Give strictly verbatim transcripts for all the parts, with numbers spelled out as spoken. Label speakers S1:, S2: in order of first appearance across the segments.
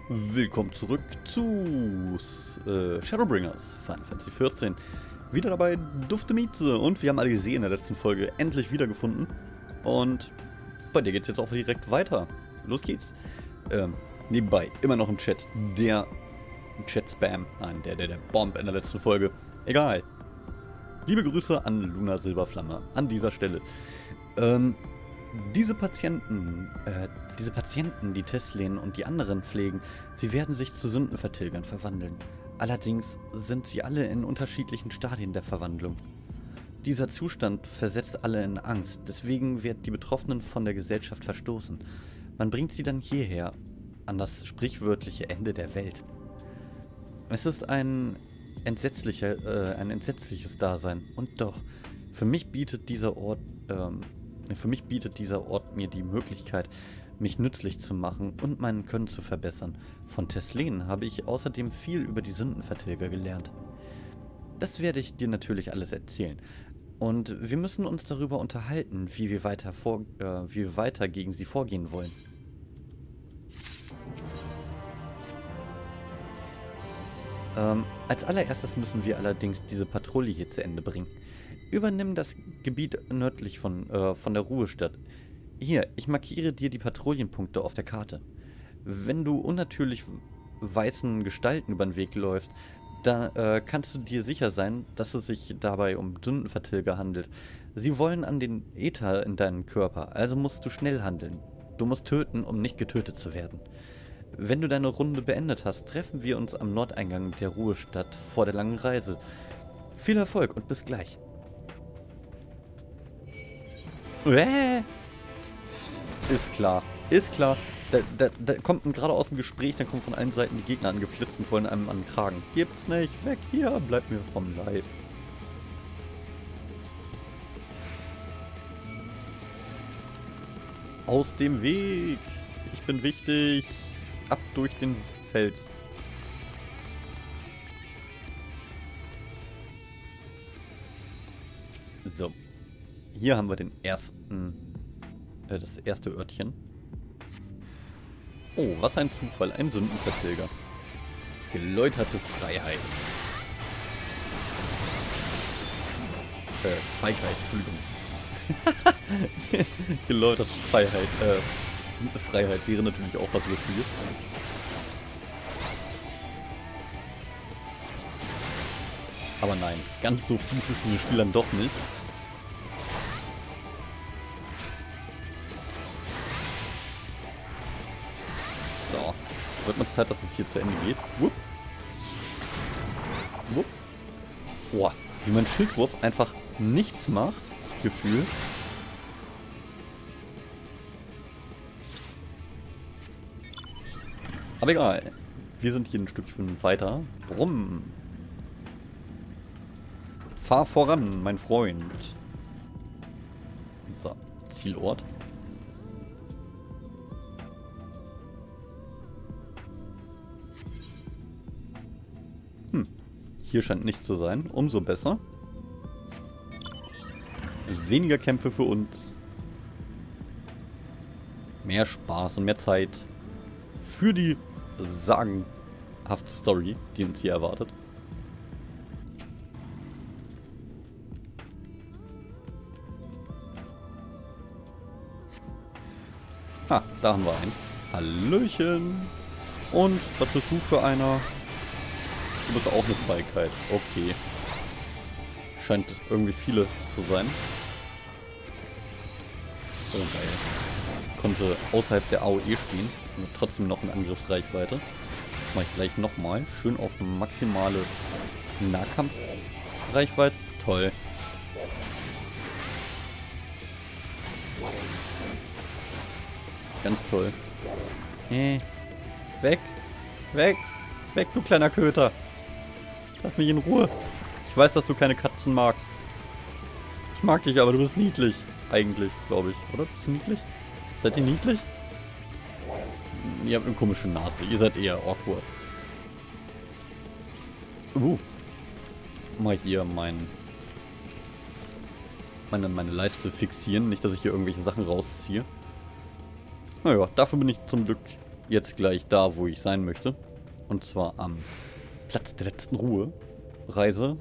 S1: Willkommen zurück zu äh, Shadowbringers Final Fantasy vierzehn. Wieder dabei Dufte Mieze und wir haben alle gesehen in der letzten Folge endlich wiedergefunden. Und bei dir geht's jetzt auch direkt weiter. Los geht's. Ähm, nebenbei immer noch im Chat der Chat-Spam. Nein, der, der, der Bomb in der letzten Folge. Egal. Liebe Grüße an Luna Silberflamme an dieser Stelle. Ähm, diese Patienten, äh, diese Patienten, die Teslin und die anderen pflegen, sie werden sich zu Sündenvertilgern verwandeln. Allerdings sind sie alle in unterschiedlichen Stadien der Verwandlung. Dieser Zustand versetzt alle in Angst, deswegen werden die Betroffenen von der Gesellschaft verstoßen. Man bringt sie dann hierher, an das sprichwörtliche Ende der Welt. Es ist ein entsetzlicher, äh, ein entsetzliches Dasein, und doch, für mich bietet dieser Ort, ähm, für mich bietet dieser Ort mir die Möglichkeit, mich nützlich zu machen und mein Können zu verbessern. Von Teslin habe ich außerdem viel über die Sündenvertilger gelernt. Das werde ich dir natürlich alles erzählen. Und wir müssen uns darüber unterhalten, wie wir weiter, vor, äh, wie wir weiter gegen sie vorgehen wollen. Ähm, als allererstes müssen wir allerdings diese Patrouille hier zu Ende bringen. Übernimm das Gebiet nördlich von, äh, von der Ruhestadt. Hier, ich markiere dir die Patrouillenpunkte auf der Karte. Wenn du unnatürlich weißen Gestalten über den Weg läufst, da äh, kannst du dir sicher sein, dass es sich dabei um Sündenvertilger handelt. Sie wollen an den Äther in deinem Körper, also musst du schnell handeln. Du musst töten, um nicht getötet zu werden. Wenn du deine Runde beendet hast, treffen wir uns am Nordeingang der Ruhestadt vor der langen Reise. Viel Erfolg und bis gleich. Äh, ist klar, ist klar. Da, da, da kommt gerade aus dem Gespräch, dann kommen von allen Seiten die Gegner angeflitzt und wollen einem an den Kragen. Gibt's nicht, weg hier, bleibt mir vom Leib. Aus dem Weg. Ich bin wichtig. Ab durch den Fels. So. Hier haben wir den ersten, äh, das erste Örtchen. Oh, was ein Zufall, ein Sündenvertilger. Geläuterte Freiheit. Äh, Feigheit, Entschuldigung. Geläuterte Freiheit, äh, Freiheit wäre natürlich auch was Lustiges. Aber nein, ganz so fies ist dieses Spiel dann doch nicht. So, wird mal Zeit, dass es hier zu Ende geht. Wupp. Wupp. Boah, wie mein Schildwurf einfach nichts macht, Gefühl. Aber egal, wir sind hier ein Stückchen weiter. Brumm. Fahr voran, mein Freund. So, Zielort. Hm, hier scheint nichts zu sein. Umso besser. Weniger Kämpfe für uns. Mehr Spaß und mehr Zeit für die sagenhafte Story, die uns hier erwartet. Ah, da haben wir einen. Hallöchen. Und was bist du für einer? Du bist auch eine Feigheit. Okay. Scheint irgendwie viele zu sein. Oh, geil. Konnte außerhalb der A O E spielen. Und trotzdem noch in Angriffsreichweite. Das mache ich gleich nochmal. Schön auf maximale Nahkampfreichweite. Toll. Ganz toll. Hey. Weg. Weg. Weg, du kleiner Köter. Lass mich in Ruhe. Ich weiß, dass du keine Katzen magst. Ich mag dich, aber du bist niedlich. Eigentlich, glaube ich. Oder? Bist du niedlich? Seid ihr niedlich? Ihr habt eine komische Nase. Ihr seid eher awkward. Uh. Mal hier mein, meine, meine Leiste fixieren. Nicht, dass ich hier irgendwelche Sachen rausziehe. Naja, dafür bin ich zum Glück jetzt gleich da, wo ich sein möchte. Und zwar am Platz der letzten Ruhe. Reise.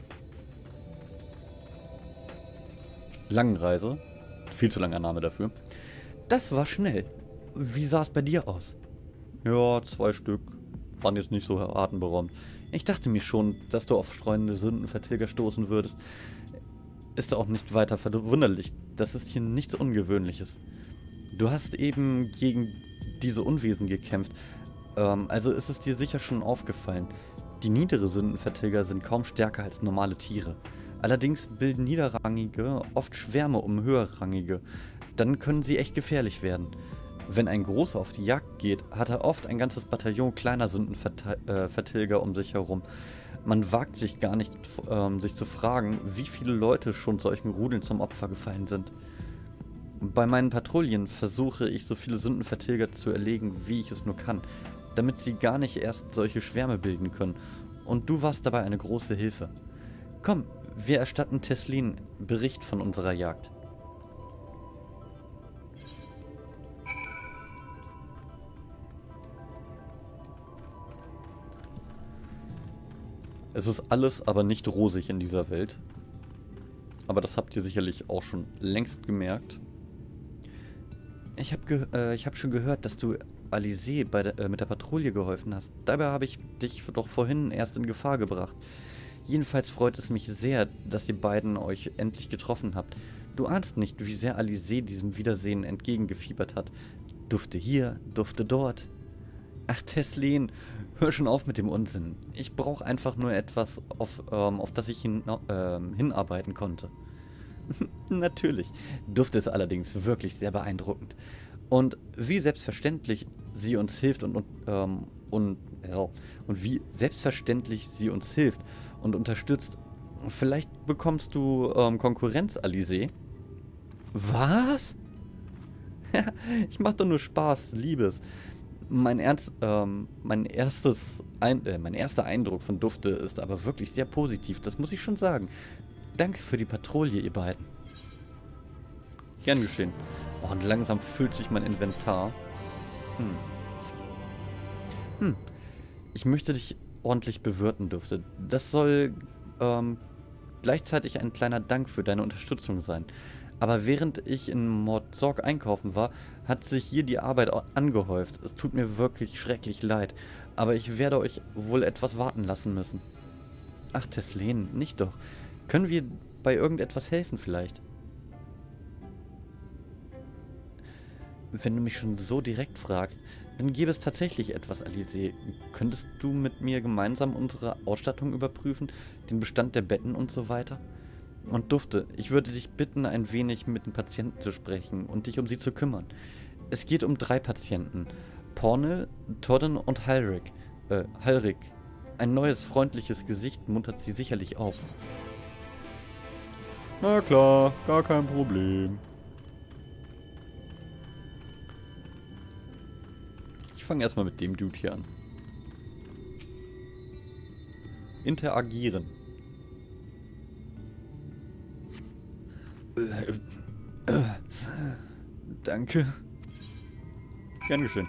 S1: Langen Reise. Viel zu langer Name dafür. Das war schnell. Wie sah es bei dir aus? Ja, zwei Stück. Waren jetzt nicht so atemberaubend. Ich dachte mir schon, dass du auf streunende Sündenvertilger stoßen würdest. Ist auch nicht weiter verwunderlich. Das ist hier nichts Ungewöhnliches. Du hast eben gegen diese Unwesen gekämpft. Ähm, also ist es dir sicher schon aufgefallen. Die niedere Sündenvertilger sind kaum stärker als normale Tiere. Allerdings bilden Niederrangige oft Schwärme um Höherrangige. Dann können sie echt gefährlich werden. Wenn ein Großer auf die Jagd geht, hat er oft ein ganzes Bataillon kleiner Sündenvertilger um sich herum. Man wagt sich gar nicht, ähm, sich zu fragen, wie viele Leute schon solchen Rudeln zum Opfer gefallen sind. Bei meinen Patrouillen versuche ich, so viele Sündenvertilger zu erlegen, wie ich es nur kann, damit sie gar nicht erst solche Schwärme bilden können. Und du warst dabei eine große Hilfe. Komm, wir erstatten Teslin Bericht von unserer Jagd. Es ist alles aber nicht rosig in dieser Welt. Aber das habt ihr sicherlich auch schon längst gemerkt. Ich habe ge äh, ich hab schon gehört, dass du Alice bei der, äh, mit der Patrouille geholfen hast. Dabei habe ich dich doch vorhin erst in Gefahr gebracht. Jedenfalls freut es mich sehr, dass ihr beiden euch endlich getroffen habt. Du ahnst nicht, wie sehr Alice diesem Wiedersehen entgegengefiebert hat. Dufte hier, dufte dort. Ach, Teslin, hör schon auf mit dem Unsinn. Ich brauche einfach nur etwas, auf, ähm, auf das ich hin, ähm, hinarbeiten konnte. Natürlich. Duft ist allerdings wirklich sehr beeindruckend. Und wie selbstverständlich sie uns hilft und, und, ähm, und, ja, und wie selbstverständlich sie uns hilft und unterstützt. Vielleicht bekommst du ähm, Konkurrenz, Alice. Was? Ich mach doch nur Spaß, Liebes. Mein, Ernst, ähm, mein, erstes Ein äh, mein erster Eindruck von Dufte ist aber wirklich sehr positiv, das muss ich schon sagen. Danke für die Patrouille, ihr beiden. Gern geschehen. Oh, und langsam füllt sich mein Inventar. Hm. Hm. Ich möchte dich ordentlich bewirten, Dufte. Das soll ähm, gleichzeitig ein kleiner Dank für deine Unterstützung sein. Aber während ich in Mord Zorg einkaufen war, hat sich hier die Arbeit angehäuft. Es tut mir wirklich schrecklich leid, aber ich werde euch wohl etwas warten lassen müssen. Ach, Teslin, nicht doch. Können wir bei irgendetwas helfen vielleicht? Wenn du mich schon so direkt fragst, dann gäbe es tatsächlich etwas, Alice. Könntest du mit mir gemeinsam unsere Ausstattung überprüfen, den Bestand der Betten und so weiter? Und Dufte, ich würde dich bitten, ein wenig mit den Patienten zu sprechen und dich um sie zu kümmern. Es geht um drei Patienten. Pornell, Todden und Halric. Äh, Halric. Ein neues, freundliches Gesicht muntert sie sicherlich auf. Na klar, gar kein Problem. Ich fange erstmal mit dem Dude hier an. Interagieren. Äh, äh, danke. Gern geschehen.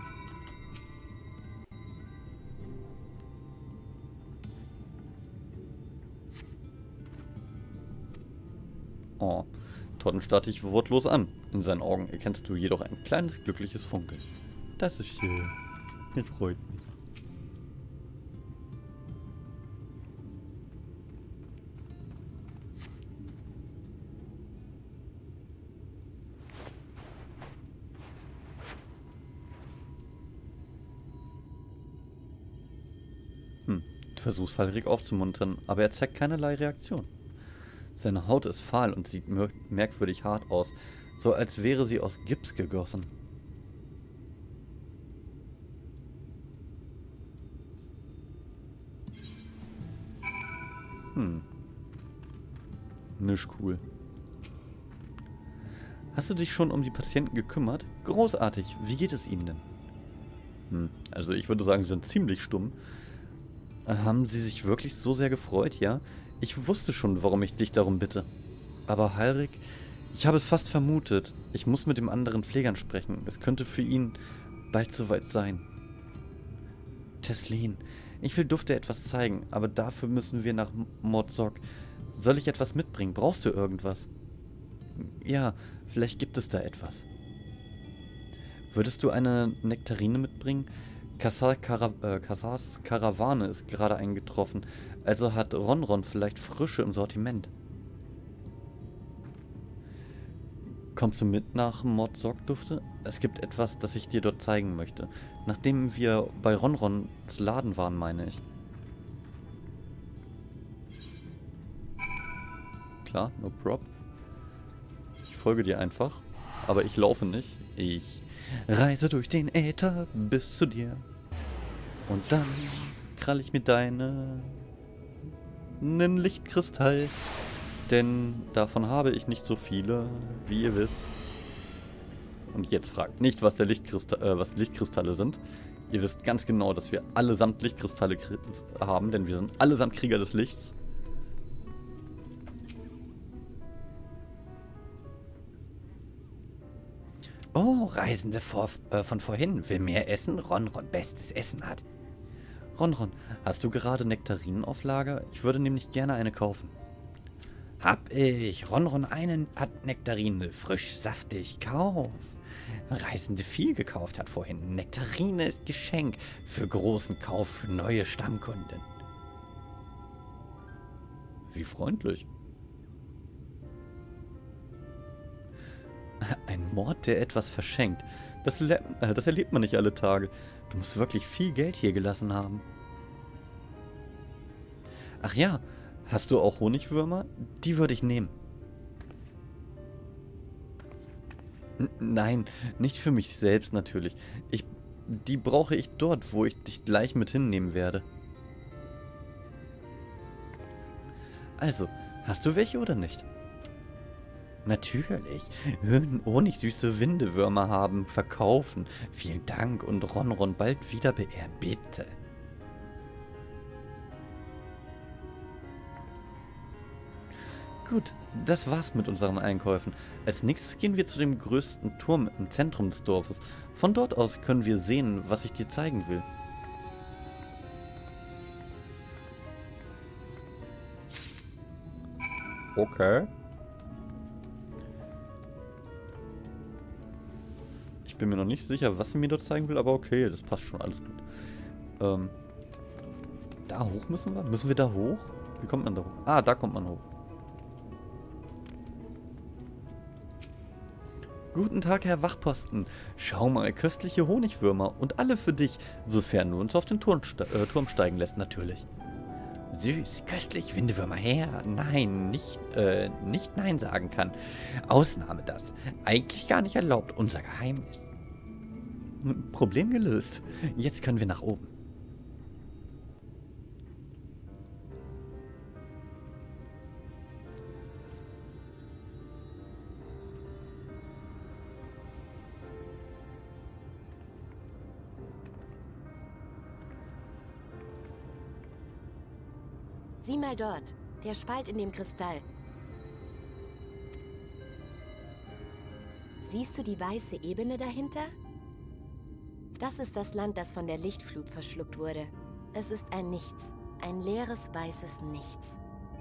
S1: Oh, Todden starrt dich wortlos an. In seinen Augen erkennst du jedoch ein kleines, glückliches Funkeln. Das ist schön. Das freut mich. Hm, du versuchst Halric aufzumuntern, aber er zeigt keinerlei Reaktion. Seine Haut ist fahl und sieht merkwürdig hart aus, so als wäre sie aus Gips gegossen. Hm. Nicht cool. Hast du dich schon um die Patienten gekümmert? Großartig. Wie geht es ihnen denn? Hm. Also ich würde sagen, sie sind ziemlich stumm. Haben sie sich wirklich so sehr gefreut, ja? Ich wusste schon, warum ich dich darum bitte. Aber Halric, ich habe es fast vermutet. Ich muss mit dem anderen Pflegern sprechen. Es könnte für ihn bald soweit sein. Teslin, ich will Dufte etwas zeigen, aber dafür müssen wir nach Mordsorg. Soll ich etwas mitbringen? Brauchst du irgendwas? Ja, vielleicht gibt es da etwas. Würdest du eine Nektarine mitbringen? Kassar Kara äh, Kassars Karawane ist gerade eingetroffen, also hat Ronron vielleicht Frische im Sortiment. Kommst du mit nach Mordsorg-Dufte? Es gibt etwas, das ich dir dort zeigen möchte. Nachdem wir bei Ronrons Laden waren, meine ich. Klar, no prob. Ich folge dir einfach, aber ich laufe nicht. Ich reise durch den Äther bis zu dir. Und dann krall ich mir deine einen Lichtkristall. Denn davon habe ich nicht so viele, wie ihr wisst. Und jetzt fragt nicht, was, der Lichtkristall, äh, was Lichtkristalle sind. Ihr wisst ganz genau, dass wir allesamt Lichtkristalle haben, denn wir sind allesamt Krieger des Lichts.
S2: Oh, Reisende vor, äh, von vorhin. Will mehr essen? Ronron bestes Essen hat.
S1: Ronron, hast du gerade Nektarinen auf Lager? Ich würde nämlich gerne eine kaufen.
S2: Hab ich. Ronron einen hat Nektarine. Frisch, saftig. Kauf. Reisende viel gekauft hat vorhin. Nektarine ist Geschenk für großen Kauf für neue Stammkunden.
S1: Wie freundlich. Ein Mord, der etwas verschenkt. Das, äh, das erlebt man nicht alle Tage. Du musst wirklich viel Geld hier gelassen haben. Ach ja, hast du auch Honigwürmer? Die würde ich nehmen. N- Nein, nicht für mich selbst natürlich. Ich, die brauche ich dort, wo ich dich gleich mit hinnehmen werde. Also, hast du welche oder nicht?
S2: Natürlich. Honigsüße Windewürmer haben, verkaufen. Vielen Dank und Ronron bald wieder beehren, bitte.
S1: Gut, das war's mit unseren Einkäufen. Als nächstes gehen wir zu dem größten Turm im Zentrum des Dorfes. Von dort aus können wir sehen, was ich dir zeigen will. Okay. Ich bin mir noch nicht sicher, was sie mir dort zeigen will, aber okay, das passt schon, alles gut. Ähm, da hoch müssen wir? Müssen wir da hoch? Wie kommt man da hoch? Ah, da kommt man hoch. Guten Tag, Herr Wachposten. Schau mal, köstliche Honigwürmer und alle für dich, sofern du uns auf den Turm, ste äh, Turm steigen lässt, natürlich.
S2: Süß, köstlich, Windewürmer her. Nein, nicht, äh, nicht Nein sagen kann. Ausnahme das. Eigentlich gar nicht erlaubt, unser Geheimnis.
S1: Problem gelöst. Jetzt können wir nach oben.
S3: Sieh mal dort, der Spalt in dem Kristall. Siehst du die weiße Ebene dahinter? Das ist das Land, das von der Lichtflut verschluckt wurde. Es ist ein Nichts, ein leeres weißes Nichts.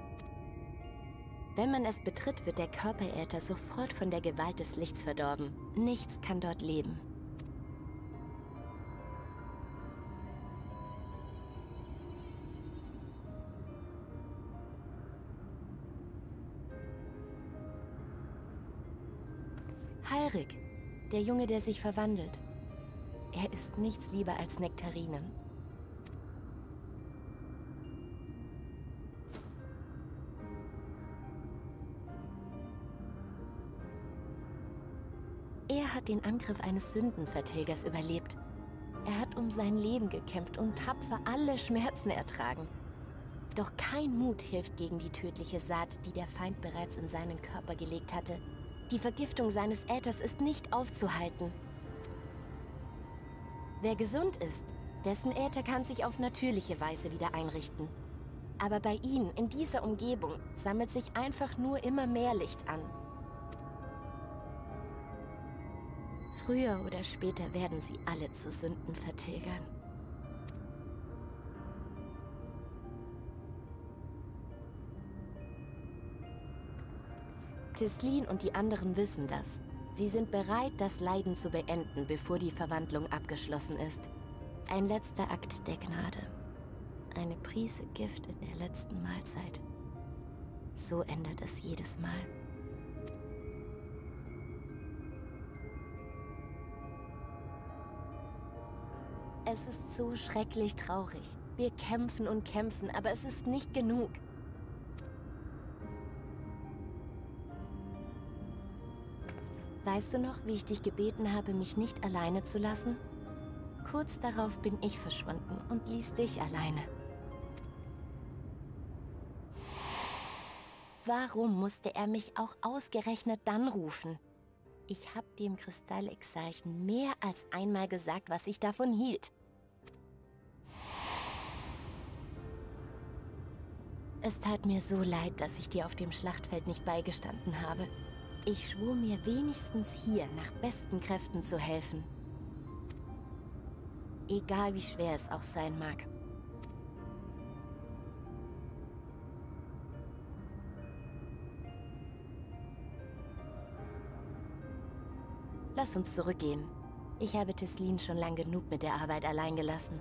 S3: Wenn man es betritt, wird der Körperäther sofort von der Gewalt des Lichts verdorben. Nichts kann dort leben. Halrik, der Junge, der sich verwandelt. Er ist nichts lieber als Nektarinen. Er hat den Angriff eines Sündenvertilgers überlebt. Er hat um sein Leben gekämpft und tapfer alle Schmerzen ertragen. Doch kein Mut hilft gegen die tödliche Saat, die der Feind bereits in seinen Körper gelegt hatte. Die Vergiftung seines Äthers ist nicht aufzuhalten. Wer gesund ist, dessen Äther kann sich auf natürliche Weise wieder einrichten. Aber bei ihnen, in dieser Umgebung, sammelt sich einfach nur immer mehr Licht an. Früher oder später werden sie alle zu Sündenvertilgern. Tislin und die anderen wissen das. Sie sind bereit, das Leiden zu beenden, bevor die Verwandlung abgeschlossen ist. Ein letzter Akt der Gnade. Eine Prise Gift in der letzten Mahlzeit. So endet es jedes Mal. Es ist so schrecklich traurig. Wir kämpfen und kämpfen, aber es ist nicht genug. Weißt du noch, wie ich dich gebeten habe, mich nicht alleine zu lassen? Kurz darauf bin ich verschwunden und ließ dich alleine. Warum musste er mich auch ausgerechnet dann rufen? Ich habe dem Kristall-Exarchen mehr als einmal gesagt, was ich davon hielt. Es tat mir so leid, dass ich dir auf dem Schlachtfeld nicht beigestanden habe. Ich schwor mir wenigstens hier nach besten Kräften zu helfen. Egal wie schwer es auch sein mag. Lass uns zurückgehen. Ich habe Tislin schon lang genug mit der Arbeit allein gelassen.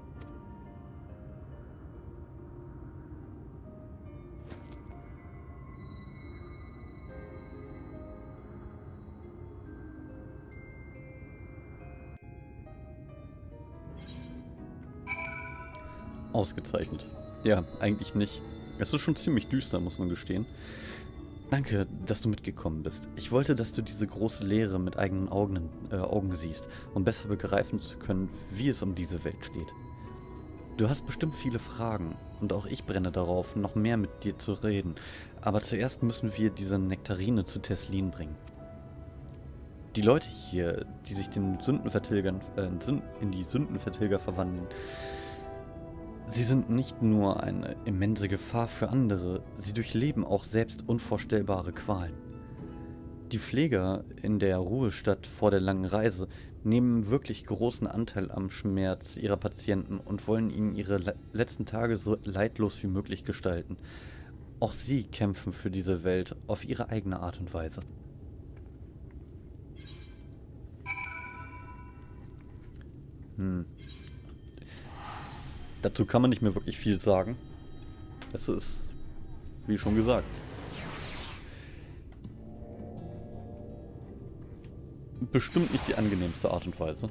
S1: Ausgezeichnet. Ja, eigentlich nicht. Es ist schon ziemlich düster, muss man gestehen. Danke, dass du mitgekommen bist. Ich wollte, dass du diese große Leere mit eigenen Augen, äh, Augen siehst, um besser begreifen zu können, wie es um diese Welt steht. Du hast bestimmt viele Fragen und auch ich brenne darauf, noch mehr mit dir zu reden. Aber zuerst müssen wir diese Nektarine zu Tislin bringen. Die Leute hier, die sich den Sündenvertilgern, äh, in die Sündenvertilger verwandeln, sie sind nicht nur eine immense Gefahr für andere, sie durchleben auch selbst unvorstellbare Qualen. Die Pfleger in der Ruhestadt vor der langen Reise nehmen wirklich großen Anteil am Schmerz ihrer Patienten und wollen ihnen ihre le- letzten Tage so leidlos wie möglich gestalten. Auch sie kämpfen für diese Welt auf ihre eigene Art und Weise. Hm. Dazu kann man nicht mehr wirklich viel sagen. Es ist, wie schon gesagt, bestimmt nicht die angenehmste Art und Weise.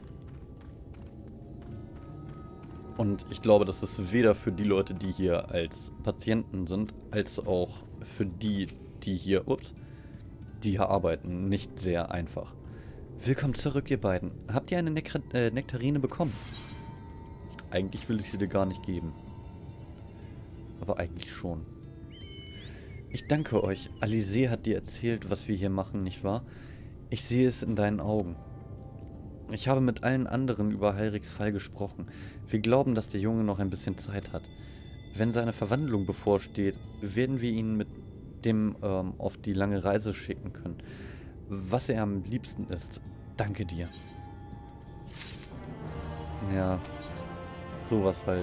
S1: Und ich glaube, das ist weder für die Leute, die hier als Patienten sind, als auch für die, die hier, ups, die hier arbeiten, nicht sehr einfach. Willkommen zurück, ihr beiden. Habt ihr eine Nek- äh, Nektarine bekommen? Eigentlich will ich sie dir gar nicht geben. Aber eigentlich schon. Ich danke euch. Alizé hat dir erzählt, was wir hier machen, nicht wahr? Ich sehe es in deinen Augen. Ich habe mit allen anderen über Heiriks Fall gesprochen. Wir glauben, dass der Junge noch ein bisschen Zeit hat. Wenn seine Verwandlung bevorsteht, werden wir ihn mit dem ähm, auf die lange Reise schicken können. Was er am liebsten ist. Danke dir. Ja... Sowas halt.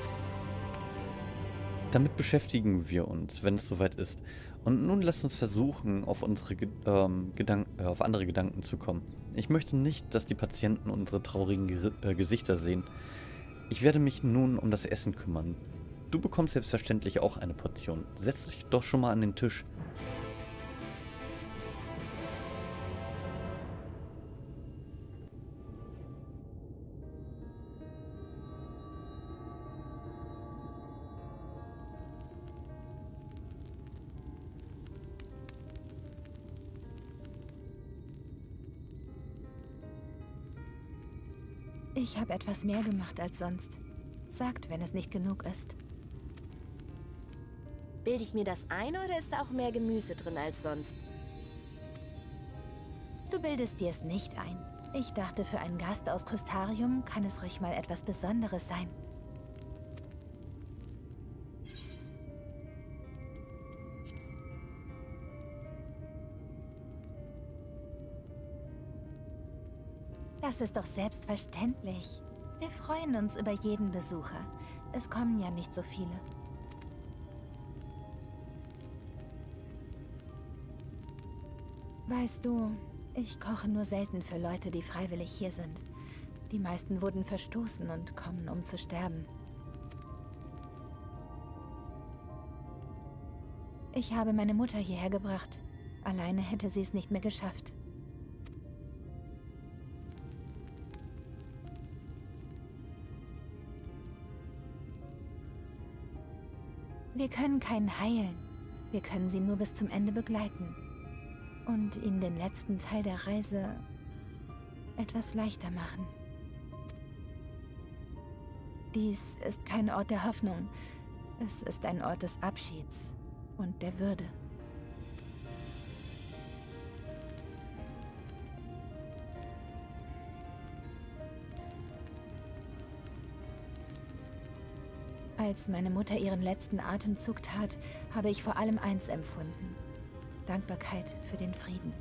S1: Damit beschäftigen wir uns, wenn es soweit ist. Und nun lasst uns versuchen, auf unsere ähm, Gedanken, äh, auf andere Gedanken zu kommen. Ich möchte nicht, dass die Patienten unsere traurigen Ge äh, Gesichter sehen. Ich werde mich nun um das Essen kümmern. Du bekommst selbstverständlich auch eine Portion. Setz dich doch schon mal an den Tisch.
S4: Ich habe etwas mehr gemacht als sonst. Sagt, wenn es nicht genug ist.
S3: Bilde ich mir das ein oder ist da auch mehr Gemüse drin als sonst?
S4: Du bildest dir es nicht ein. Ich dachte, für einen Gast aus Crystarium kann es ruhig mal etwas Besonderes sein. Das ist doch selbstverständlich. Wir freuen uns über jeden Besucher. Es kommen ja nicht so viele. Weißt du, ich koche nur selten für Leute, die freiwillig hier sind. Die meisten wurden verstoßen und kommen, um zu sterben. Ich habe meine Mutter hierher gebracht. Alleine hätte sie es nicht mehr geschafft. Wir können keinen heilen. Wir können sie nur bis zum Ende begleiten. Und ihnen den letzten Teil der Reise etwas leichter machen. Dies ist kein Ort der Hoffnung. Es ist ein Ort des Abschieds und der Würde. Als meine Mutter ihren letzten Atemzug tat, habe ich vor allem eins empfunden: Dankbarkeit für den Frieden.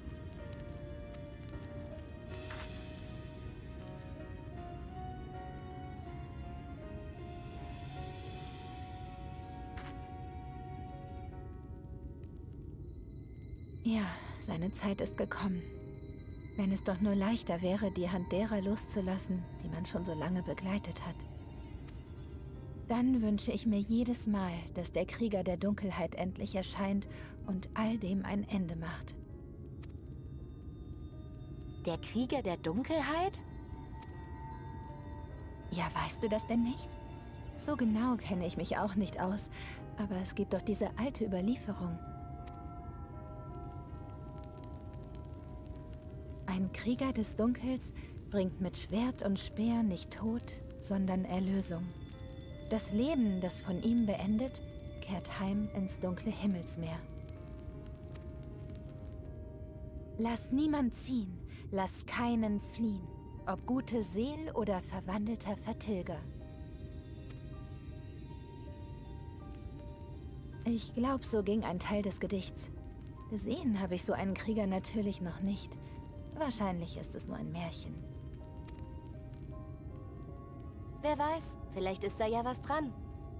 S4: Ja, seine Zeit ist gekommen. Wenn es doch nur leichter wäre, die Hand derer loszulassen, die man schon so lange begleitet hat. Dann wünsche ich mir jedes Mal, dass der Krieger der Dunkelheit endlich erscheint und all dem ein Ende macht.
S3: Der Krieger der Dunkelheit?
S4: Ja, weißt du das denn nicht? So genau kenne ich mich auch nicht aus, aber es gibt doch diese alte Überlieferung. Ein Krieger des Dunkels bringt mit Schwert und Speer nicht Tod, sondern Erlösung. Das Leben, das von ihm beendet, kehrt heim ins dunkle Himmelsmeer. Lass niemand ziehen, lass keinen fliehen, ob gute Seel oder verwandelter Vertilger. Ich glaube, so ging ein Teil des Gedichts. Gesehen habe ich so einen Krieger natürlich noch nicht. Wahrscheinlich ist es nur ein Märchen.
S3: Wer weiß, vielleicht ist da ja was dran.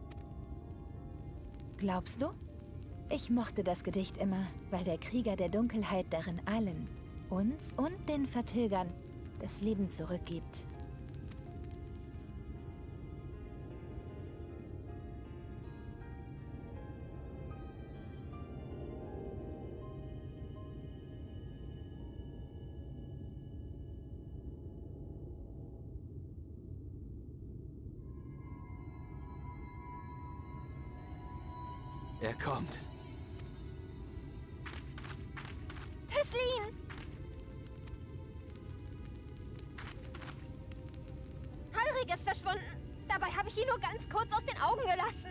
S4: Glaubst du? Ich mochte das Gedicht immer, weil der Krieger der Dunkelheit darin allen, uns und den Vertilgern, das Leben zurückgibt.
S5: Er kommt.
S6: Tesslin! Halrig ist verschwunden. Dabei habe ich ihn nur ganz kurz aus den Augen gelassen.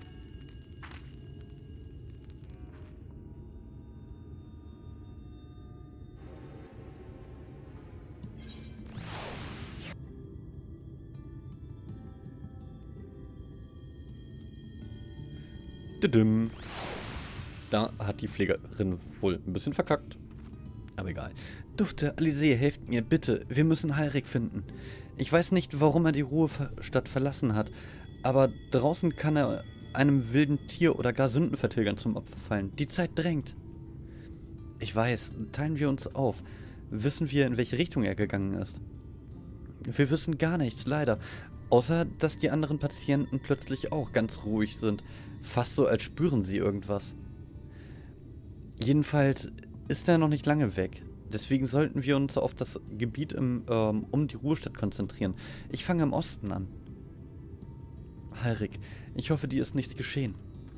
S1: Didim. Da hat die Pflegerin wohl ein bisschen verkackt. Aber egal. Dufte, Alizé, helft mir, bitte. Wir müssen Halrik finden. Ich weiß nicht, warum er die Ruhestadt verlassen hat, aber draußen kann er einem wilden Tier oder gar Sündenvertilgern zum Opfer fallen. Die Zeit drängt. Ich weiß, teilen wir uns auf. Wissen wir, in welche Richtung er gegangen ist? Wir wissen gar nichts, leider. Außer, dass die anderen Patienten plötzlich auch ganz ruhig sind. Fast so, als spüren sie irgendwas. Jedenfalls ist er noch nicht lange weg. Deswegen sollten wir uns auf das Gebiet im, ähm, um die Ruhestadt konzentrieren. Ich fange im Osten an. Halrik, ich hoffe, dir ist nichts geschehen.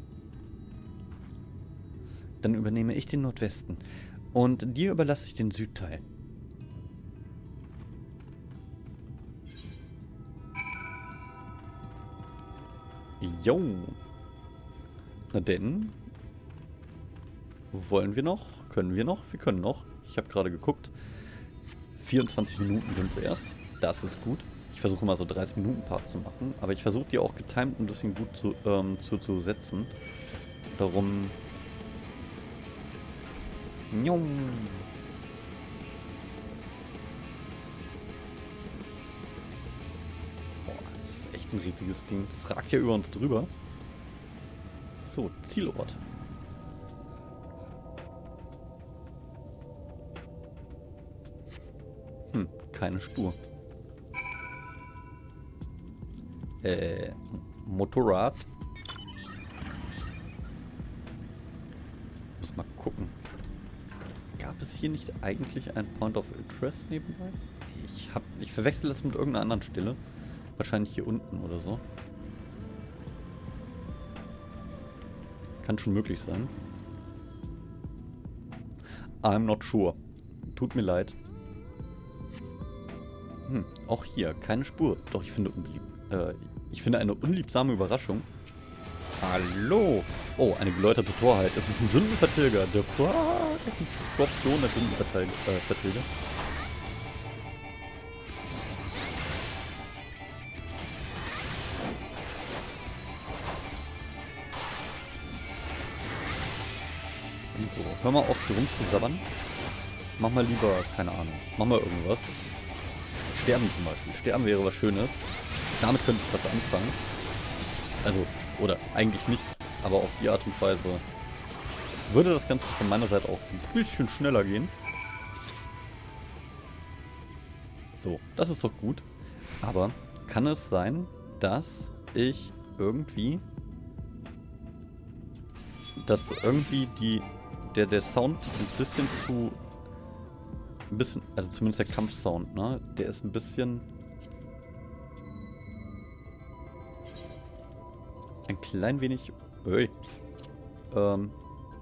S1: Dann übernehme ich den Nordwesten. Und dir überlasse ich den Südteil. Jo. Na denn. Wollen wir noch? Können wir noch? Wir können noch. Ich habe gerade geguckt. vierundzwanzig Minuten sind es erst. Das ist gut. Ich versuche mal so dreißig Minuten Part zu machen. Aber ich versuche die auch getimed ein bisschen gut zu, ähm, zu, zu setzen. Darum... Njong. Boah, das ist echt ein riesiges Ding. Das ragt ja über uns drüber. So, Zielort. keine Spur. Äh, Motorrad. Muss mal gucken. Gab es hier nicht eigentlich ein Point of Interest nebenbei? Ich hab, ich verwechsel das mit irgendeiner anderen Stelle. Wahrscheinlich hier unten oder so. Kann schon möglich sein. I'm not sure. Tut mir leid. Hm, auch hier keine Spur. Doch, ich finde unbeliebt. Äh, ich finde eine unliebsame Überraschung. Hallo! Oh, eine geläuterte Torheit. Es ist ein Sündenvertilger. Der Skorpion der Sündenvertilger. Äh, Vertilger. So, hör mal auf, hier rumzusabbern. Mach mal lieber, keine Ahnung, mach mal irgendwas. Sterben zum Beispiel. Sterben wäre was Schönes. Damit könnte ich was anfangen. Also, oder eigentlich nicht, aber auf die Art und Weise würde das Ganze von meiner Seite auch so ein bisschen schneller gehen. So, das ist doch gut. Aber kann es sein, dass ich irgendwie... dass irgendwie die... Der, der Sound ein bisschen zu... Ein bisschen... Also zumindest der Kampfsound, ne? Der ist ein bisschen... Ein klein wenig... Ui, ähm...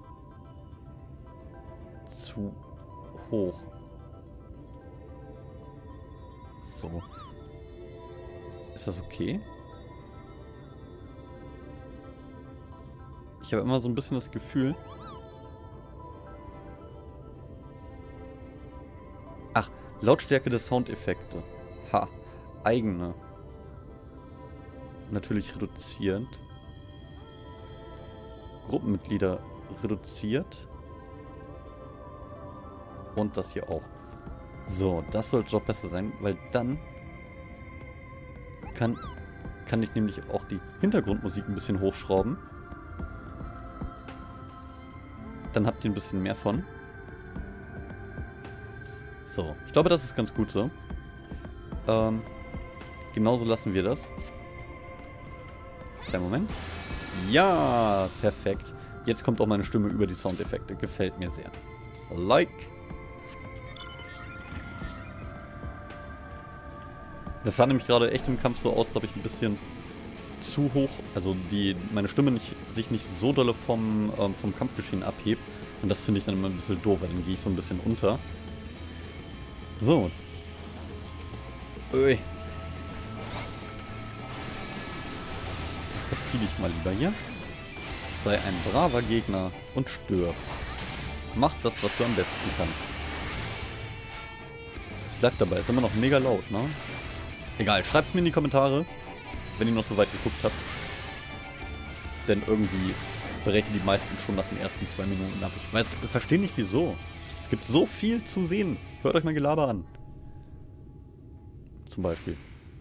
S1: zu hoch. So. Ist das okay? Ich habe immer so ein bisschen das Gefühl... Ach, Lautstärke der Soundeffekte. Ha, eigene. Natürlich reduziert. Gruppenmitglieder reduziert. Und das hier auch. So, das sollte doch besser sein, weil dann kann, kann ich nämlich auch die Hintergrundmusik ein bisschen hochschrauben. Dann habt ihr ein bisschen mehr von. So, ich glaube, das ist ganz gut so. Ähm, genauso lassen wir das. Kleinen Moment. Ja, perfekt. Jetzt kommt auch meine Stimme über die Soundeffekte. Gefällt mir sehr. Like. Das sah nämlich gerade echt im Kampf so aus, als ob ich ein bisschen zu hoch, also die meine Stimme nicht, sich nicht so dolle vom, ähm, vom Kampfgeschehen abhebt. Und das finde ich dann immer ein bisschen doof, weil dann gehe ich so ein bisschen unter. So. Ui. Verzieh dich mal lieber hier. Sei ein braver Gegner und stirb. Mach das, was du am besten kannst. Es bleibt dabei, ist immer noch mega laut, ne? Egal, schreibt's mir in die Kommentare, wenn ihr noch so weit geguckt habt. Denn irgendwie brechen die meisten schon nach den ersten zwei Minuten ab. Ich weiß, ich verstehe nicht wieso. Es gibt so viel zu sehen. Hört euch mein Gelaber an. Zum Beispiel.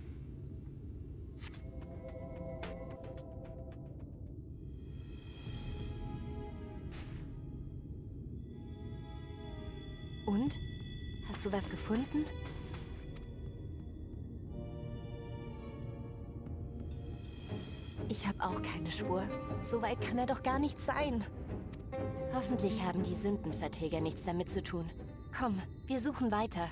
S3: Und? Hast du was gefunden? Ich habe auch keine Spur. So weit kann er doch gar nicht sein. Hoffentlich haben die Sündenvertilger nichts damit zu tun. Komm, wir suchen weiter.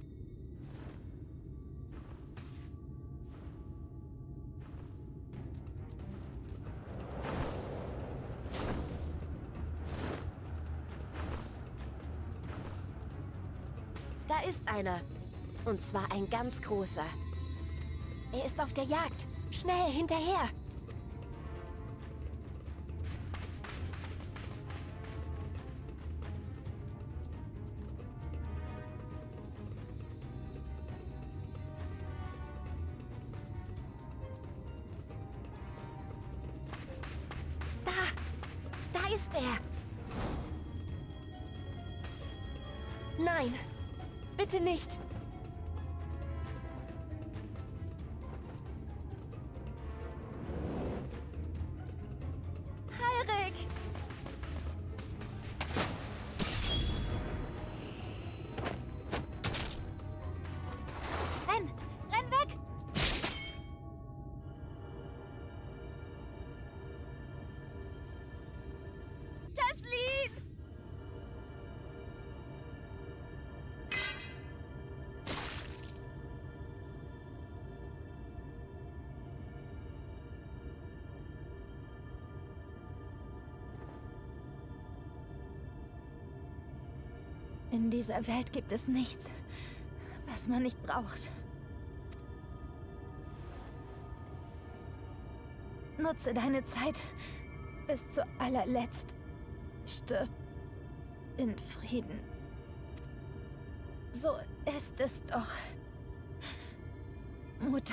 S3: Da ist einer. Und zwar ein ganz großer. Er ist auf der Jagd. Schnell, hinterher! Da! Da ist er! Nein! Bitte nicht! Heirik!
S4: In dieser Welt gibt es nichts, was man nicht braucht. Nutze deine Zeit bis zu allerletzt. Stirb in Frieden. So ist es doch, Mutter.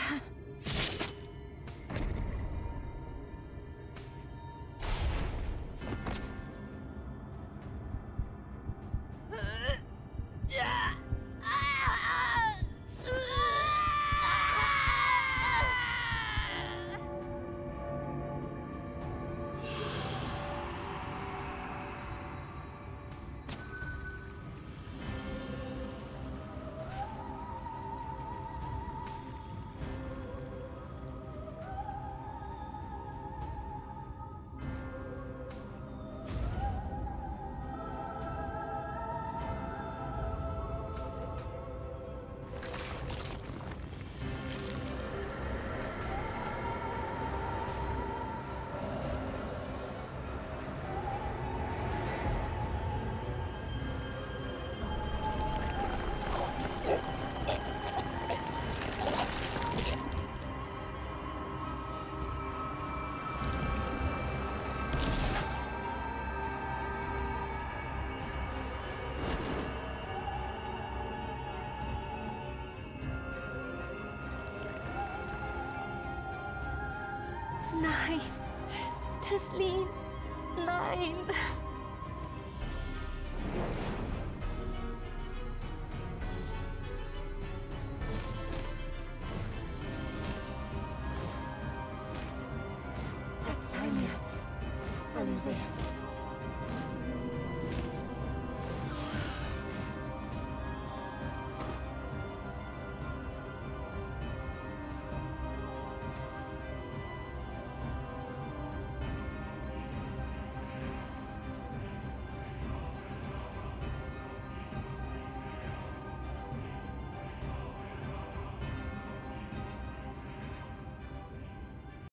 S3: Nein, Teslin, nein. Verzeih mir, Alizé.